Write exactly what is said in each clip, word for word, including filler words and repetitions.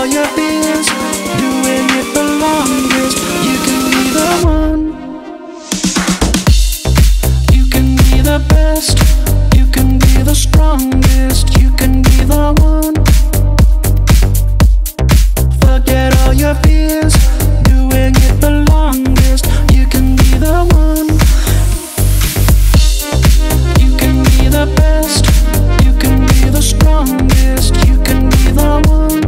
your fears, doing it the longest. You can be the one. You can be the best. You can be the strongest. You can be the one. Forget all your fears, doing it the longest. You can be the one. You can be the best. You can be the strongest. You can be the one.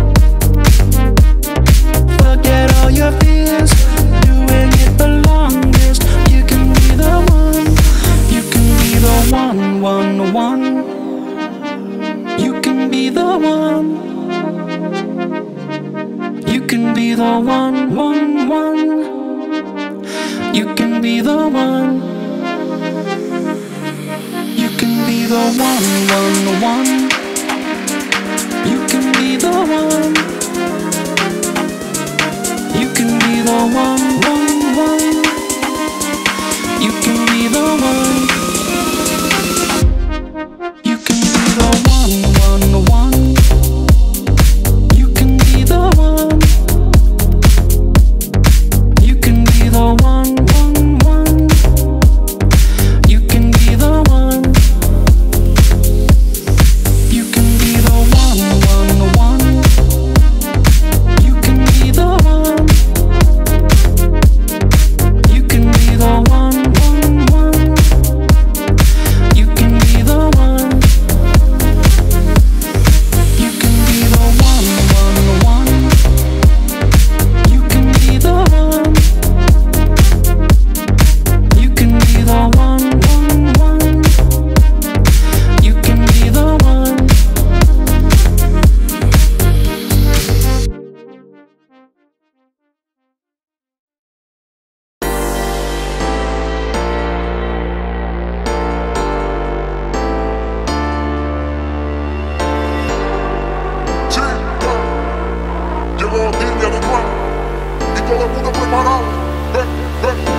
Forget all your fears, doing it the longest. You can be the one. You can be the one, one, one. You can be the one. You can be the one, one, one. You can be the one. You can be the one, one, one. You can be the one. You can be the one, one, one. You can be the one. You can be the one, one, one. You can be the one. You can be the one, one, one. You can be the one. You can be the one, one, one. You can be the one. You can be the one, one, one. You can be the one. You can be the one, one, one. You can be the one. You can be the one, one, one. You can be the one. Chica, llegó Niña de Juan y todo el mundo preparado. Ven, ven.